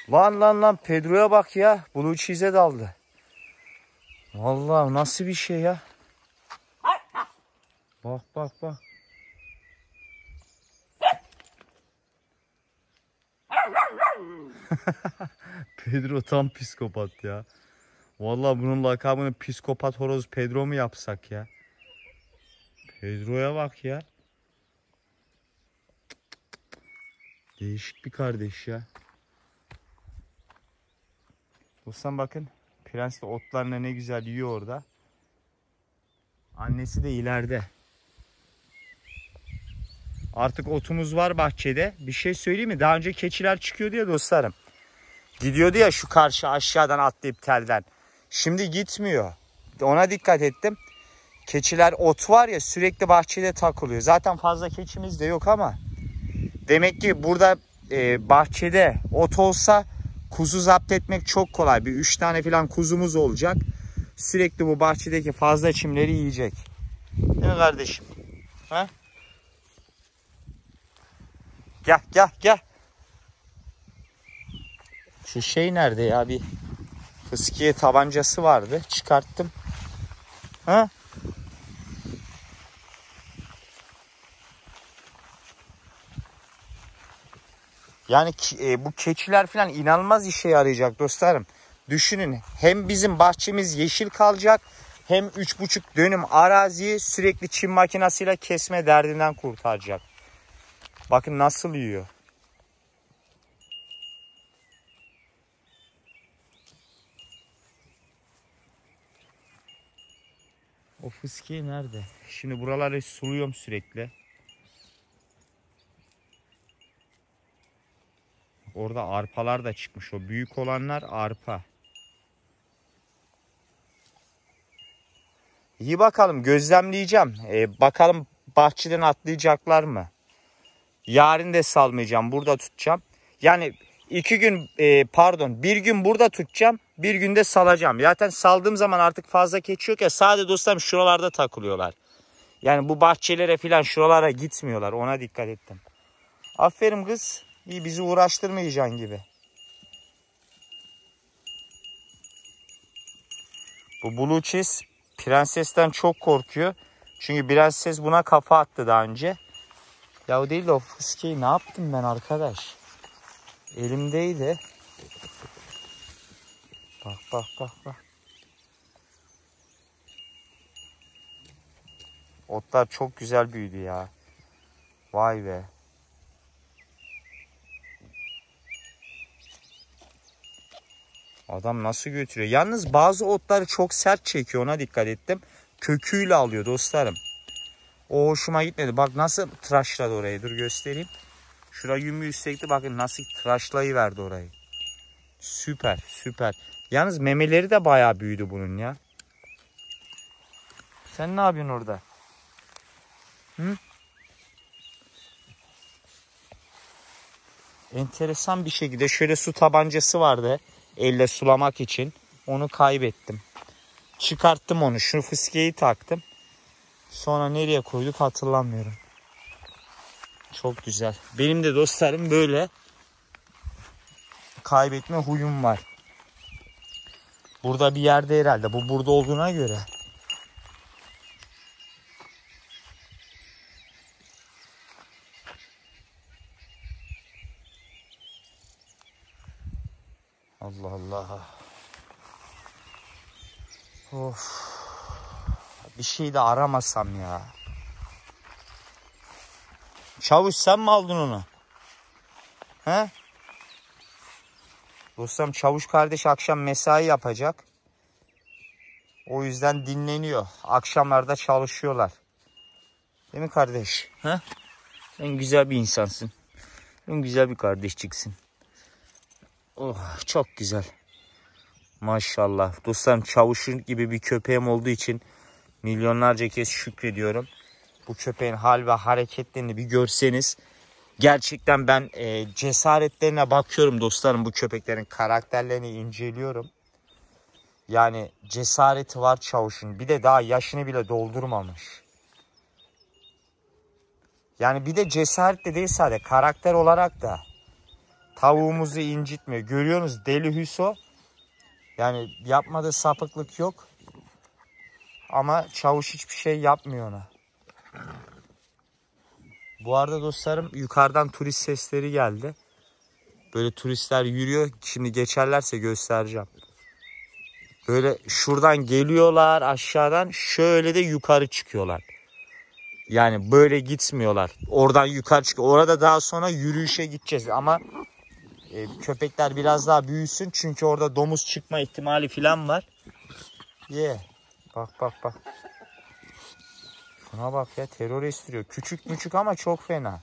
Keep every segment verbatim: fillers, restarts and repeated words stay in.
Lan lan lan Pedro'ya bak ya. Blue cheese'e daldı. Vallahi nasıl bir şey ya. Bak bak bak. Pedro tam psikopat ya. Vallahi bunun lakabını psikopat horoz Pedro mu yapsak ya? Pedro'ya bak ya. Değişik bir kardeş ya. Dostlar bakın. Prens de otlarını ne güzel yiyor orada. Annesi de ileride. Artık otumuz var bahçede. Bir şey söyleyeyim mi? Daha önce keçiler çıkıyordu ya dostlarım. Gidiyordu ya şu karşı aşağıdan atlayıp telden. Şimdi gitmiyor. Ona dikkat ettim. Keçiler ot var ya sürekli bahçede takılıyor. Zaten fazla keçimiz de yok ama. Demek ki burada e, bahçede ot olsa kuzu zapt etmek çok kolay. Bir üç tane falan kuzumuz olacak. Sürekli bu bahçedeki fazla çimleri yiyecek. Değil mi kardeşim? Ha? Gel gel gel. Şu şey nerede ya, bir fıskiye tabancası vardı. Çıkarttım. Ha? Yani e, bu keçiler falan inanılmaz işe yarayacak dostlarım. Düşünün, hem bizim bahçemiz yeşil kalacak, hem üç buçuk dönüm araziyi sürekli çim makinesiyle kesme derdinden kurtaracak. Bakın nasıl yiyor. O fıskiye nerede? Şimdi buraları suluyorum sürekli. Orada arpalar da çıkmış. O büyük olanlar arpa. İyi bakalım, gözlemleyeceğim. Ee, bakalım bahçeden atlayacaklar mı? Yarın da salmayacağım. Burada tutacağım. Yani iki gün e, pardon bir gün burada tutacağım. Bir günde salacağım. Zaten saldığım zaman artık fazla keçi yok ya. Sadece dostlarım şuralarda takılıyorlar. Yani bu bahçelere falan şuralara gitmiyorlar. Ona dikkat ettim. Aferin kız. İyi, bizi uğraştırmayacaksın gibi. Bu Blue Cheese prensesten çok korkuyor. Çünkü prenses buna kafa attı daha önce. Ya o değil de o fıskeyi ne yaptım ben arkadaş? Elimdeydi. Bak bak bak bak. Otlar çok güzel büyüdü ya. Vay be. Adam nasıl götürüyor? Yalnız bazı otları çok sert çekiyor, ona dikkat ettim. Köküyle alıyor dostlarım. O hoşuma gitmedi. Bak nasıl tıraşladı orayı. Dur göstereyim. Şuraya yümü üstteki, bakın nasıl tıraşlayıverdi orayı. Süper süper. Yalnız memeleri de bayağı büyüdü bunun ya. Sen ne yapıyorsun orada? Hı? Enteresan bir şekilde şöyle su tabancası vardı. Elle sulamak için. Onu kaybettim. Çıkarttım onu. Şu fıskeyi taktım. Sonra nereye koyduk hatırlamıyorum. Çok güzel. Benim de dostlarım böyle kaybetme huyum var. Burada bir yerde herhalde. Bu burada olduğuna göre. Allah Allah. Of. Bir şey de aramasam ya. Çavuş sen mi aldın onu? He? Dostum Çavuş kardeş akşam mesai yapacak. O yüzden dinleniyor. Akşamlarda çalışıyorlar. Değil mi kardeş? He? Sen güzel bir insansın. Sen güzel bir kardeşçiksin. Oh çok güzel. Maşallah. Dostlarım Çavuş'un gibi bir köpeğim olduğu için milyonlarca kez şükrediyorum. Bu köpeğin hal ve hareketlerini bir görseniz. Gerçekten ben e, cesaretlerine bakıyorum dostlarım. Bu köpeklerin karakterlerini inceliyorum. Yani cesareti var Çavuş'un. Bir de daha yaşını bile doldurmamış. Yani bir de cesaret de değil sadece. Karakter olarak da. Tavuğumuzu incitmiyor. Görüyorsunuz deli Hüso. Yani yapmadığı sapıklık yok. Ama çavuş hiçbir şey yapmıyor ona. Bu arada dostlarım yukarıdan turist sesleri geldi. Böyle turistler yürüyor. Şimdi geçerlerse göstereceğim. Böyle şuradan geliyorlar aşağıdan. Şöyle de yukarı çıkıyorlar. Yani böyle gitmiyorlar. Oradan yukarı çıkıyor. Orada daha sonra yürüyüşe gideceğiz. Ama e, köpekler biraz daha büyüsün. Çünkü orada domuz çıkma ihtimali falan var. Ye. Yeah. Bak bak bak. Şuna bak ya, terör estiriyor. Küçük küçük ama çok fena.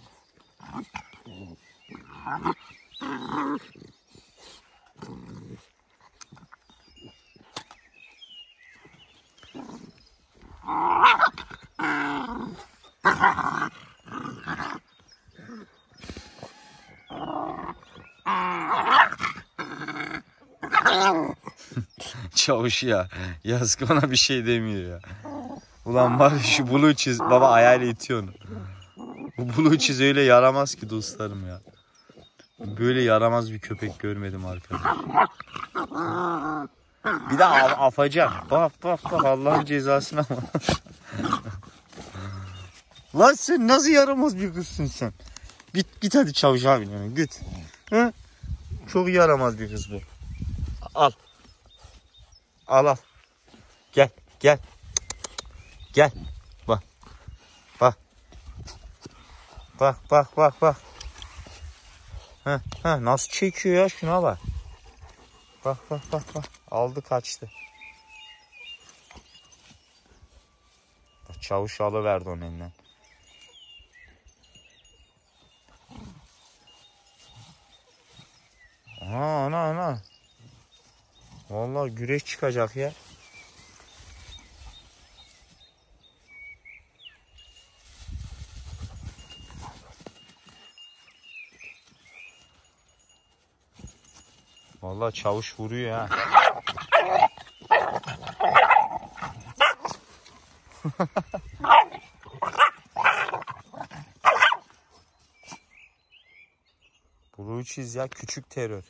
Çavuş ya. Yazık, ona bir şey demiyor ya. Ulan var ya şu Blue Cheese. Baba ayağıyla itiyor onu. Bu Blue Cheese öyle yaramaz ki dostlarım ya. Böyle yaramaz bir köpek görmedim arkadaş. Bir de afacan. Bak bak bak, Allah'ın cezasına bak. Lan sen nasıl yaramaz bir kızsın sen. Git git hadi çavuş abi yani git. Hı? Çok yaramaz bir kız bu. Al. Al al. Gel gel. Gel. Bak. Bak. Bak bak bak bak. Heh, heh, nasıl çekiyor ya, şuna bak. Bak bak bak bak. Aldı kaçtı. Bak, çavuş alıverdi onun elinden. Ana ana ana. Vallahi güreş çıkacak ya. Vallahi çavuş vuruyor ha. Blue Cheese ya, küçük terör.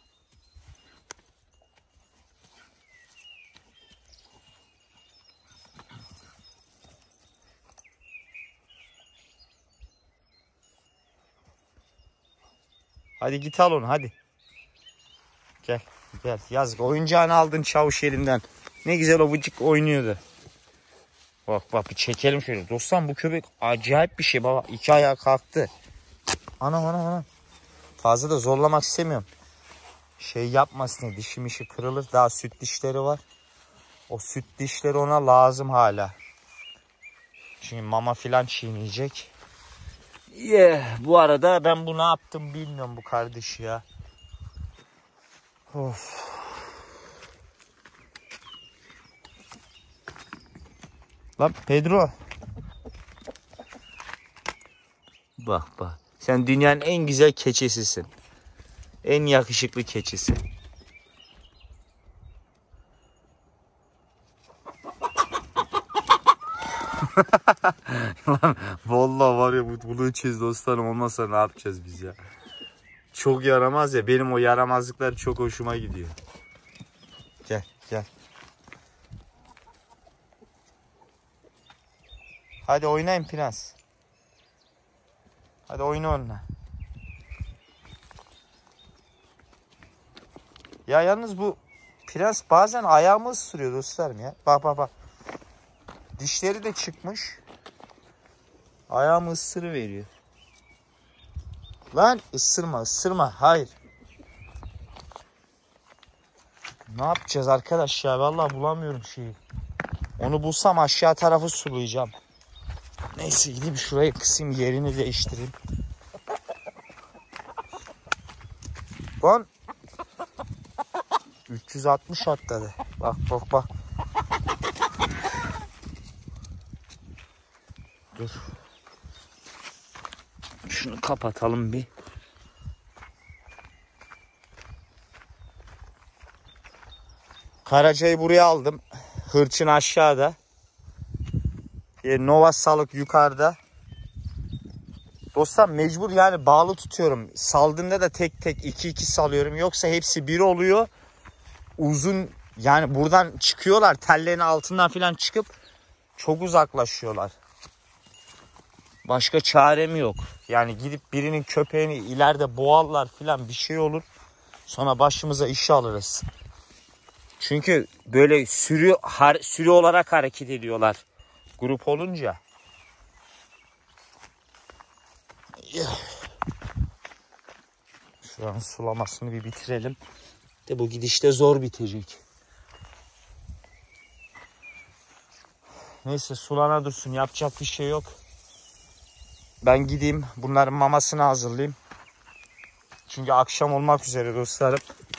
Hadi git al onu hadi. Gel gel, yazık, oyuncağını aldın çavuş elinden. Ne güzel o vıcık oynuyordu. Bak bak bir çekelim şöyle. Dostlar bu köpek acayip bir şey baba. İki ayağa kalktı. Anam anam anam. Fazla da zorlamak istemiyorum. Şey yapmasın diye, dişi mişi kırılır. Daha süt dişleri var. O süt dişleri ona lazım hala. Çünkü mama filan çiğneyecek. Yeah. Bu arada ben bu ne yaptım bilmiyorum bu kardeşi ya. Of. Lan Pedro. Bak bak. Sen dünyanın en güzel keçisisin. En yakışıklı keçisi. Lan vallahi var ya, bu Blue Cheese dostlarım olmasa ne yapacağız biz ya? Çok yaramaz ya. Benim o yaramazlıklar çok hoşuma gidiyor. Gel gel. Hadi oynayın prens. Hadi oyna onunla. Ya yalnız bu prens bazen ayağımı ısırıyor dostlarım ya. Bak bak bak. Dişleri de çıkmış. Ayağımı ısırıveriyor. Lan ısırma ısırma. Hayır. Ne yapacağız arkadaş ya? Vallahi bulamıyorum şeyi. Onu bulsam aşağı tarafı sulayacağım. Neyse gideyim şurayı kısayım, yerini değiştireyim. Lan üç yüz altmış atladı. Bak bak bak. Dur. Şunu kapatalım bir. Karacayı buraya aldım. Hırçın aşağıda. E, Nova Salık yukarıda. Dostlar mecbur yani bağlı tutuyorum. Saldığında da tek tek iki iki salıyorum. Yoksa hepsi bir oluyor. Uzun yani buradan çıkıyorlar. Tellerin altından falan çıkıp çok uzaklaşıyorlar. Başka çarem yok. Yani gidip birinin köpeğini ileride boğarlar falan bir şey olur. Sonra başımıza iş alırız. Çünkü böyle sürü har, sürü olarak hareket ediyorlar. Grup olunca. Şu an sulamasını bir bitirelim. De bu gidişte zor bitecek. Neyse sulana dursun. Yapacak bir şey yok. Ben gideyim. Bunların mamasını hazırlayayım. Çünkü akşam olmak üzere dostlarım.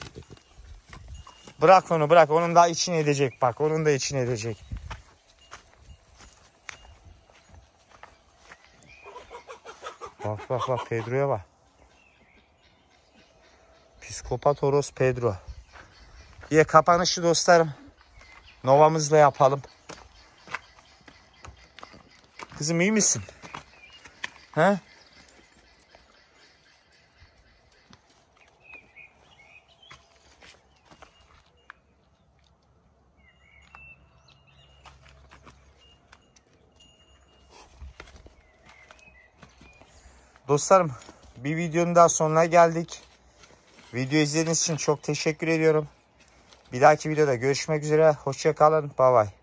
Bırak onu bırak. Onun da içine edecek bak. Onun da içine edecek. Bak bak bak Pedro'ya bak. Psikopat horoz Pedro. Diye kapanışı dostlarım. Novamızla yapalım. Kızım iyi misin? He? Dostlarım bir videonun daha sonuna geldik. Video izlediğiniz için çok teşekkür ediyorum. Bir dahaki videoda görüşmek üzere. Hoşça kalın. Bye bye.